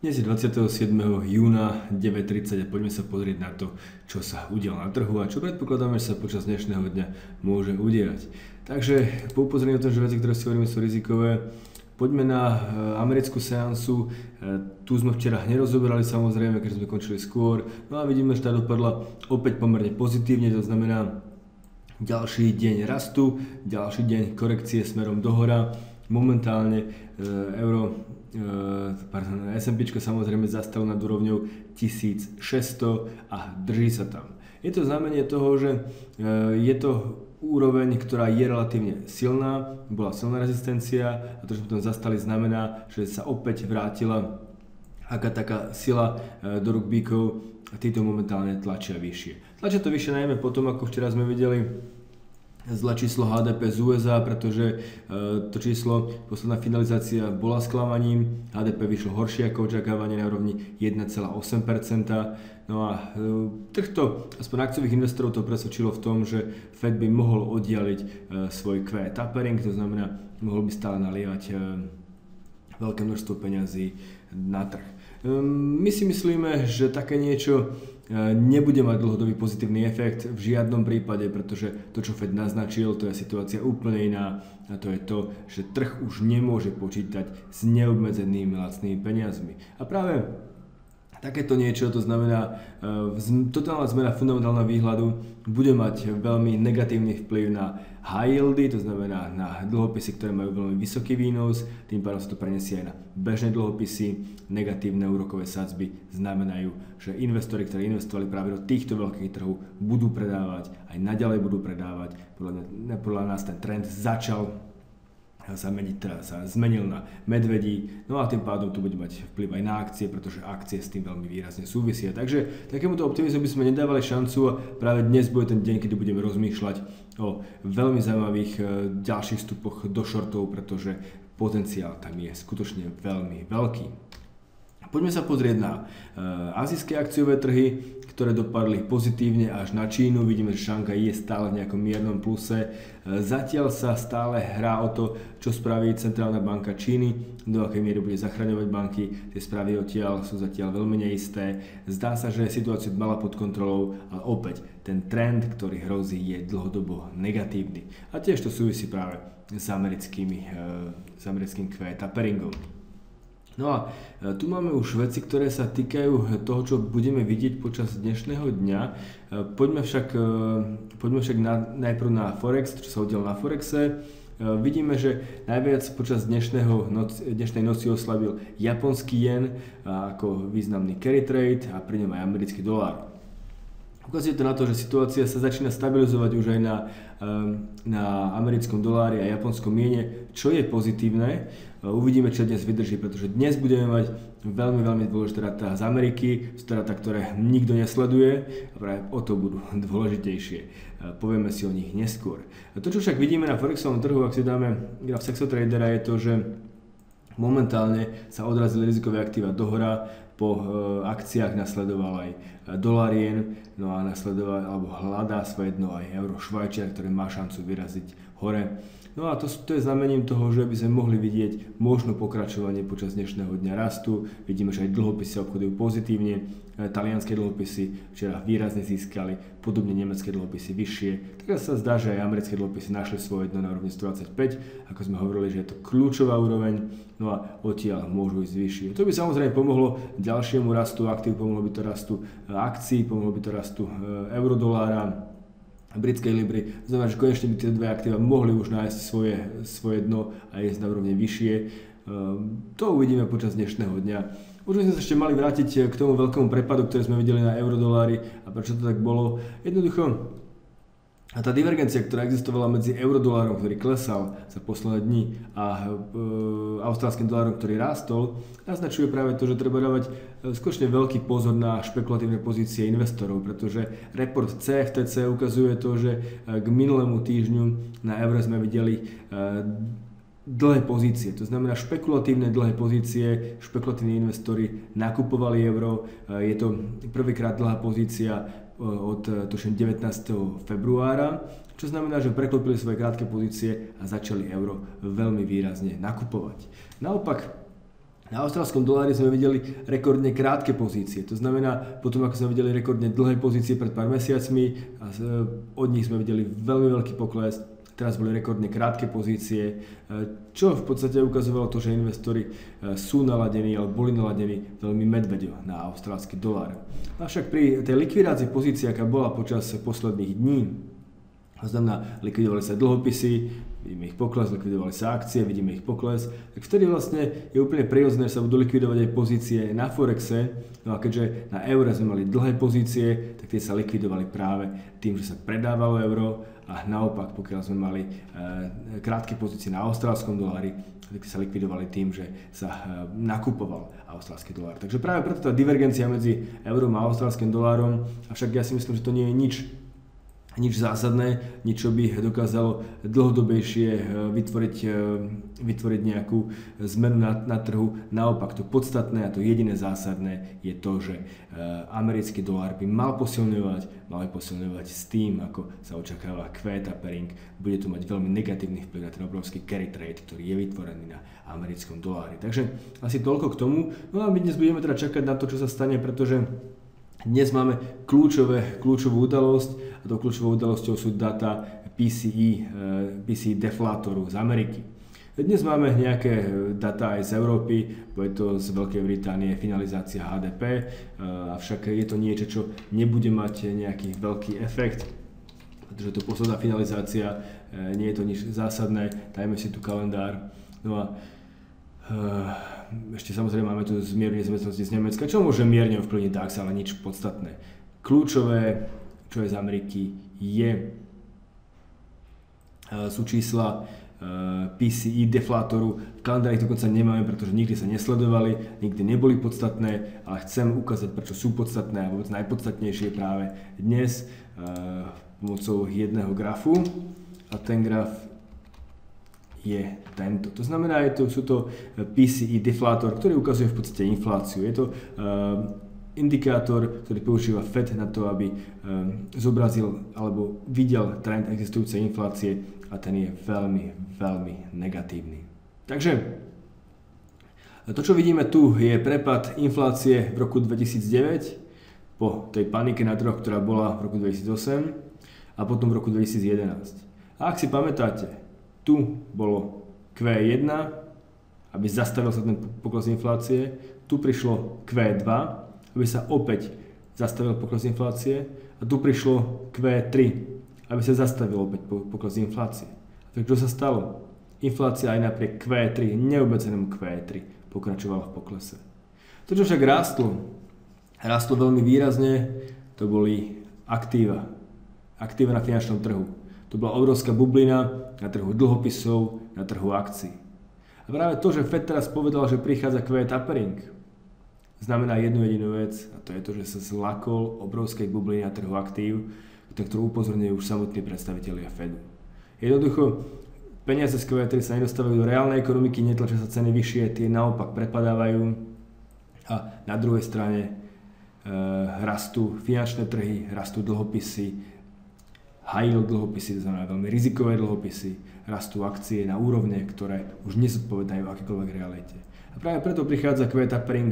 Dnes je 27. júna 9:30 a poďme sa pozrieť na to, čo sa udialo na trhu a čo predpokladáme, že sa počas dnešného dňa môže udiať. Takže po upozornení o tom, že veci, ktoré si hovoríme, sú rizikové, poďme na americkú seansu. Tu sme včera nerozoberali samozrejme, keď sme končili skôr. No a vidíme, že tá dopadla opäť pomerne pozitívne, to znamená ďalší deň rastu, ďalší deň korekcie smerom dohora. Momentálne S&P samozrejme zastalo nad úrovňou 1600 a drží sa tam. Je to znamenie toho, že je to úroveň, ktorá je relatívne silná, bola silná rezistencia a to, že sme tam zastali, znamená, že sa opäť vrátila aká taká sila do rúk bíkov a títo momentálne tlačia vyššie. Tlačia to vyššie najmä potom, ako včera sme videli zlé číslo HDP z USA, pretože to číslo, posledná finalizácia bola sklamaním. HDP vyšlo horšie ako očakávanie na úrovni 1,8%. No a trh to, aspoň akciových investorov to presvedčilo v tom, že Fed by mohol oddialiť svoj QE tapering, to znamená, mohol by stále nalievať veľké množstvo peňazí na trh. My si myslíme, že také niečo nebude mať dlhodobý pozitívny efekt v žiadnom prípade, pretože to, čo Fed naznačil, to je situácia úplne iná a to je to, že trh už nemôže počítať s neobmedzenými lacnými peniazmi. A práve takéto niečo, to znamená totálna zmena fundamentálneho výhľadu, bude mať veľmi negatívny vplyv na high yieldy, to znamená na dlhopisy, ktoré majú veľmi vysoký výnos, tým pádom sa to preniesie aj na bežné dlhopisy. Negatívne úrokové sadzby znamenajú, že investori, ktorí investovali práve do týchto veľkých trhov, budú predávať, aj naďalej budú predávať. Podľa nás ten trend sa zmenil na medvedí, no a tým pádom tu bude mať vplyv aj na akcie, pretože akcie s tým veľmi výrazne súvisia. Takže takémuto optimizmu by sme nedávali šancu a práve dnes bude ten deň, kedy budeme rozmýšľať o veľmi zaujímavých ďalších vstupoch do shortov, pretože potenciál tam je skutočne veľmi veľký. Poďme sa pozrieť na azijské akciové trhy, ktoré dopadli pozitívne až na Čínu. Vidíme, že Šanghaj je stále v nejakom miernom pluse. Zatiaľ sa stále hrá o to, čo spraví Centrálna banka Číny, do akej miery bude zachraňovať banky. Tie správy odtiaľ sú zatiaľ veľmi neisté. Zdá sa, že situáciu mala pod kontrolou, ale opäť ten trend, ktorý hrozí, je dlhodobo negatívny. A tiež to súvisí práve s americkým QE taperingom. No a tu máme už veci, ktoré sa týkajú toho, čo budeme vidieť počas dnešného dňa. Poďme však najprv na Forex, čo sa udialo na Forexe. Vidíme, že najviac počas dnešnej noci oslabil japonský jen ako významný carry trade a pri ňom aj americký dolár. Ukazuje to na to, že situácia sa začína stabilizovať už aj na americkom dolári a japonskom jene, čo je pozitívne. Uvidíme, čo dnes vydrží, pretože dnes budeme mať veľmi dôležité dáta z Ameriky, z dáta, ktoré nikto nesleduje a práve o to budú dôležitejšie. Povieme si o nich neskôr. To, čo však vidíme na Forexovom trhu, ak si dáme graf Sexotradera, je to, že momentálne sa odrazili rizikové aktíva dohora, po akciách nasledoval aj dolár jen, no a hľadá svoje dno aj euro švajčiar, ktoré má šancu vyraziť hore. No a to je znamením toho, že by sme mohli vidieť možno pokračovanie počas dnešného dňa rastu. Vidíme, že aj dlhopisy obchodujú pozitívne. Talianske dlhopisy včera výrazne získali, podobne nemecké dlhopisy vyššie. Tak sa zdá, že aj americké dlhopisy našli svoje dno na úrovni 125, ako sme hovorili, že je to kľúčová úroveň, no a odtiaľ môžu ísť vyššie. To by samozrejme pomohlo ďalšiemu rastu aktív, pomohlo by to rastu akcií, pomohlo by to rastu eurodolára, britskej libry. Znamená, že konečne by tie dve aktíva mohli už nájsť svoje dno a ísť na úrovne vyššie. To uvidíme počas dnešného dňa. Už sme sa ešte mali vrátiť k tomu veľkému prepadu, ktorý sme videli na eurodolári a prečo to tak bolo. Jednoducho, a tá divergencia, ktorá existovala medzi eurodolárom, ktorý klesal za posledné dni, a austrálskym dolárom, ktorý rástol, naznačuje práve to, že treba dávať skutočne veľký pozor na špekulatívne pozície investorov, pretože report CFTC ukazuje to, že k minulému týždňu na eure sme videli dlhé pozície, to znamená špekulatívne dlhé pozície, špekulatívni investori nakupovali euro, je to prvýkrát dlhá pozícia od tuším 19. februára, čo znamená, že preklopili svoje krátke pozície a začali euro veľmi výrazne nakupovať. Naopak Na austrálskom dolári sme videli rekordne krátke pozície, to znamená, potom ako sme videli rekordne dlhé pozície pred pár mesiacmi, a od nich sme videli veľmi veľký pokles, teraz boli rekordne krátke pozície, čo v podstate ukazovalo to, že investori sú naladení alebo boli naladení veľmi medveďo na austrálsky dolár. Avšak pri tej likvidácii pozície, aká bola počas posledných dní, to znamená, likvidovali sa dlhopisy, vidíme ich pokles, likvidovali sa akcie, vidíme ich pokles, tak vtedy vlastne je úplne prirodzené, že sa budú likvidovať aj pozície na Forexe, no a keďže na eure sme mali dlhé pozície, tak tie sa likvidovali práve tým, že sa predávalo euro a naopak, pokiaľ sme mali krátke pozície na austrálskom dolári, tak sa likvidovali tým, že sa nakupoval austrálsky dolár. Takže práve preto tá divergencia medzi eurom a austrálskym dolárom, avšak ja si myslím, že to nie je nič zásadné, nič, čo by dokázalo dlhodobejšie vytvoriť nejakú zmenu na trhu. Naopak, to podstatné a to jediné zásadné je to, že americký dolár by mal posilňovať s tým, ako sa očakáva tapering. Bude to mať veľmi negatívny vplyv na ten obrovský carry trade, ktorý je vytvorený na americkom dolári. Takže asi toľko k tomu. No a my dnes budeme teda čakať na to, čo sa stane, pretože dnes máme kľúčovú udalosť a tou kľúčovou udalosťou sú data PCE deflátoru z Ameriky. Dnes máme nejaké data aj z Európy, bude to z Veľkej Británie finalizácia HDP, avšak je to niečo, čo nebude mať nejaký veľký efekt, pretože to posledná finalizácia, nie je to nič zásadné, dajme si tu kalendár. No a ešte samozrejme máme tu zmierenie nezamestnanosti z Nemecka, čo môže mierne ovplyvniť DAX, ale nič podstatné. Kľúčové, čo je z Ameriky, sú čísla PCE deflátoru. V kalendári dokonca nemáme, pretože nikdy sa nesledovali, nikdy neboli podstatné, ale chcem ukázať, prečo sú podstatné a vôbec najpodstatnejšie práve dnes pomocou jedného grafu. A ten graf je tento. To znamená, sú to PCE deflátor, ktorý ukazuje v podstate infláciu. Je to indikátor, ktorý používa Fed na to, aby zobrazil alebo videl trend existujúcej inflácie a ten je veľmi, veľmi negatívny. Takže to, čo vidíme tu, je prepad inflácie v roku 2009 po tej panike na trhoch, ktorá bola v roku 2008 a potom v roku 2011. A ak si pamätáte, tu bolo Q1, aby zastavil sa ten pokles inflácie, tu prišlo Q2, aby sa opäť zastavil pokles inflácie a tu prišlo Q3, aby sa zastavil opäť pokles inflácie. A tak čo sa stalo? Inflácia aj napriek Q3, neobmedzenému Q3, pokračovala v poklese. To, čo však rástlo veľmi výrazne, to boli aktíva na finančnom trhu. To bola obrovská bublina na trhu dlhopisov, na trhu akcií. A práve to, že Fed teraz povedal, že prichádza tapering, znamená jednu jedinú vec, a to je to, že sa zlakol obrovskej bubliny na trhu aktív, ktorú upozorňujú už samotní predstavitelia Fedu. Jednoducho, peniaze z Q3 sa nedostávajú do reálnej ekonomiky, netlačia sa ceny vyššie, tie naopak prepadávajú a na druhej strane rastú finančné trhy, rastú dlhopisy, high yield dlhopisy, to znamená veľmi rizikové dlhopisy, rastú akcie na úrovne, ktoré už nezodpovedajú akékoľvek realite. A práve preto prichádza tapering,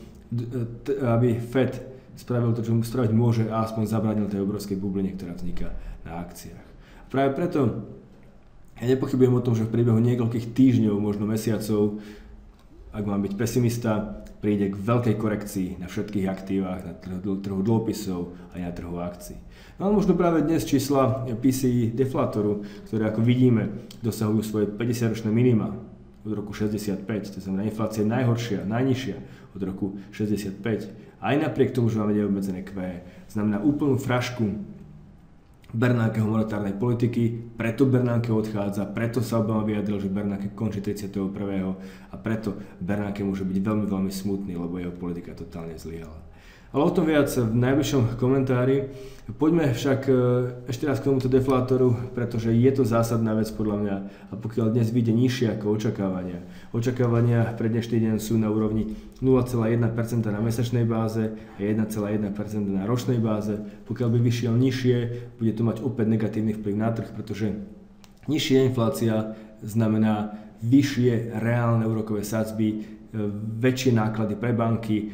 aby Fed spravil to, čo mu spraviť môže a aspoň zabránil tej obrovskej bubline, ktorá vzniká na akciách. A práve preto ja nepochybujem o tom, že v priebehu niekoľkých týždňov, možno mesiacov, ak mám byť pesimista, príde k veľkej korekcii na všetkých aktívach, na trhu dlhopisov a na trhu akcií. No ale možno práve dnes čísla PCE deflátoru, ktoré ako vidíme dosahujú svoje 50-ročné minima od roku 65, to znamená inflácia je najhoršia, najnižšia od roku 65. Aj napriek tomu, že máme neobmedzené QE, znamená úplnú frašku Bernankeho monetárnej politiky, preto Bernanke odchádza, preto sa Obama vyjadril, že Bernanke končí 31. a preto Bernanke môže byť veľmi, veľmi smutný, lebo jeho politika totálne zlyhala. Ale o tom viac v najbližšom komentári. Poďme však ešte raz k tomuto deflátoru, pretože je to zásadná vec podľa mňa a pokiaľ dnes vyjde nižšie ako očakávania pre dnešný deň sú na úrovni 0,1% na mesačnej báze a 1,1% na ročnej báze. Pokiaľ by vyšiel nižšie, bude to mať opäť negatívny vplyv na trh, pretože nižšia inflácia znamená vyššie reálne úrokové sadzby, väčšie náklady pre banky,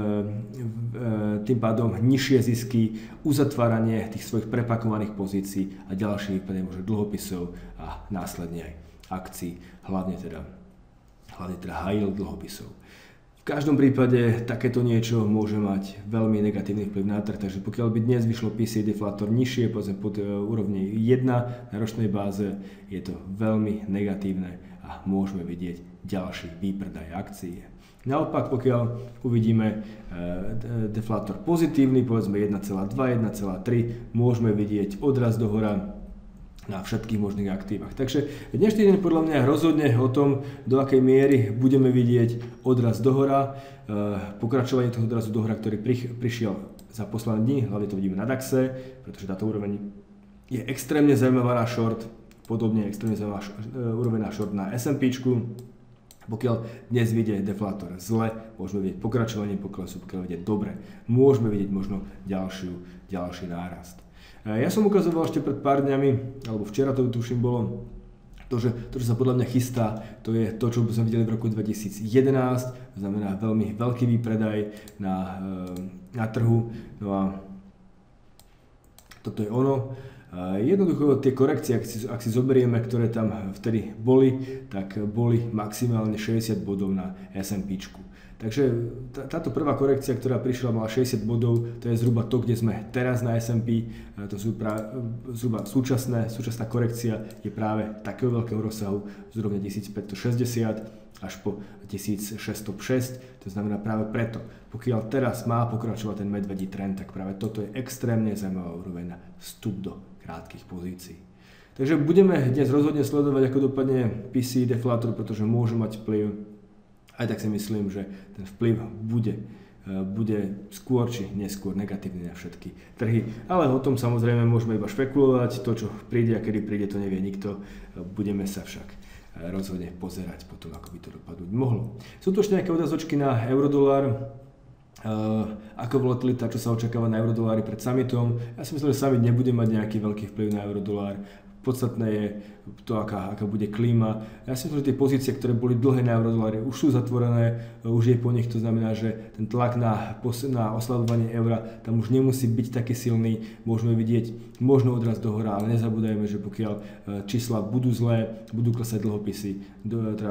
tým pádom nižšie zisky, uzatváranie tých svojich prepakovaných pozícií a ďalšie výpadne možno dlhopisov a následne aj akcií, hlavne teda high yield dlhopisov. V každom prípade takéto niečo môže mať veľmi negatívny vplyv na trh, takže pokiaľ by dnes vyšlo PCE deflátor nižšie, povedzme pod úrovne 1 na ročnej báze, je to veľmi negatívne a môžeme vidieť ďalší výpredaj akcií. Naopak, pokiaľ uvidíme deflátor pozitívny, povedzme 1,2, 1,3, môžeme vidieť odraz dohora na všetkých možných aktívach. Takže dnešný deň podľa mňa rozhodne o tom, do akej miery budeme vidieť odraz dohora, pokračovanie toho odrazu dohora, ktorý prišiel za posledné dni, hlavne to vidíme na DAXe, pretože táto úroveň je extrémne zaujímavá na short, podobne extrémne zaujímavá úroveň na short na S&Pčku. Pokiaľ dnes vidie deflátor zle, môžeme vidieť pokračovanie poklesu, pokiaľ vidie dobre, môžeme vidieť možno ďalší nárast. Ja som ukazoval ešte pred pár dňami, alebo včera to tuším bolo, to, čo sa podľa mňa chystá, to je to, čo sme videli v roku 2011, to znamená veľmi veľký výpredaj na trhu. No a toto je ono. Jednoducho tie korekcie, ak si zoberieme, ktoré tam vtedy boli, tak boli maximálne 60 bodov na S&Pčku. Takže táto prvá korekcia, ktorá prišla, mala 60 bodov, to je zhruba to, kde sme teraz na S&P. To sú zhruba súčasná korekcia je práve takého veľkého rozsahu z úrovne 1560 až po 1606. To znamená práve preto, pokiaľ teraz má pokračovať ten medvedí trend, tak práve toto je extrémne zaujímavá úroveň na vstup do krátkych pozícií. Takže budeme dnes rozhodne sledovať, ako dopadne PCE deflátor, pretože môže mať vplyv. Aj tak si myslím, že ten vplyv bude skôr či neskôr negatívny na všetky trhy. Ale o tom samozrejme môžeme iba špekulovať. To, čo príde a kedy príde, to nevie nikto. Budeme sa však rozhodne pozerať potom, ako by to dopadnúť mohlo. Sú tu ešte nejaké otázočky na eurodolár. Ako volatilita, čo sa očakáva na eurodolári pred summitom. Ja si myslím, že summit nebude mať nejaký veľký vplyv na eurodolár. Podstatné je to, aká bude klíma. Ja si myslím, že tie pozície, ktoré boli dlhé na eurodolári, už sú zatvorené, už je po nich, to znamená, že ten tlak na oslabovanie eura tam už nemusí byť taký silný. Môžeme vidieť možno odraz dohora, ale nezabúdajme, že pokiaľ čísla budú zlé, budú klesať dlhopisy,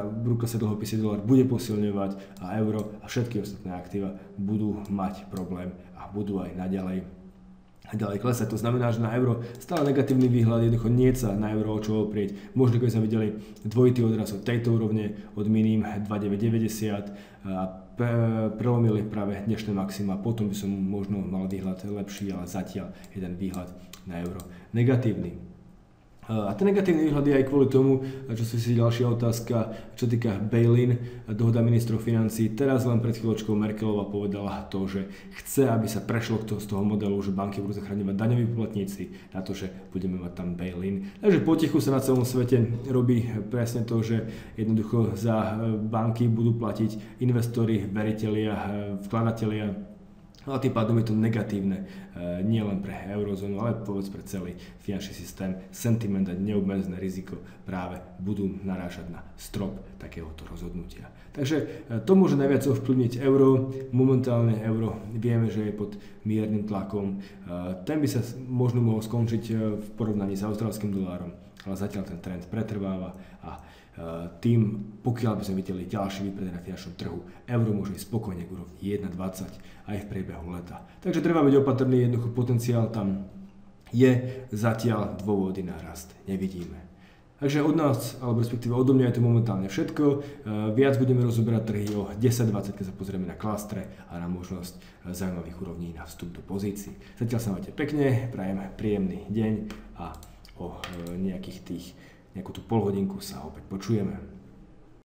dolár bude posilňovať a euro a všetky ostatné aktíva budú mať problém a budú aj naďalej klesať. To znamená, že na euro stále negatívny výhľad, jednoducho nie sa na euro o čo oprieť. Možno keď sme videli dvojitý odraz od tejto úrovne, od minim 2,990 a prelomili práve dnešné maxima, potom by som možno mal výhľad lepší, ale zatiaľ je ten výhľad na euro negatívny. A ten negatívny výhľad je aj kvôli tomu, čo si ďalšia otázka, čo týka bail-in, dohoda ministrov financií. Teraz len pred chvíľočkou Merkelová povedala to, že chce, aby sa prešlo z toho modelu, že banky budú zachraňovať daňoví poplatníci, na to, že budeme mať tam bail-in. Takže potichu sa na celom svete robí presne to, že jednoducho za banky budú platiť investori, veritelia, vkladatelia. No a tým pádom je to negatívne nie len pre eurozónu, ale povedz pre celý finančný systém. Sentiment a neobmedzené riziko práve budú narážať na strop takéhoto rozhodnutia. Takže to môže najviac ovplyvniť euro. Momentálne euro vieme, že je pod miernym tlakom. Ten by sa možno mohol skončiť v porovnaní s austrálskym dolárom, ale zatiaľ ten trend pretrváva a tým, pokiaľ by sme videli ďalší výpredaj na finančnom trhu, euro môže ísť spokojne k úrovni 1,20 aj v priebehu leta. Takže treba byť opatrný, jednoducho potenciál tam je, zatiaľ dôvody na rast nevidíme. Takže od nás, alebo respektíve odo mňa je to momentálne všetko. Viac budeme rozoberať trhy o 10-20, keď sa pozrieme na klastre a na možnosť zaujímavých úrovní na vstup do pozícií. Zatiaľ sa majte pekne, prajem príjemný deň a o nejakú tú polhodinku sa opäť počujeme.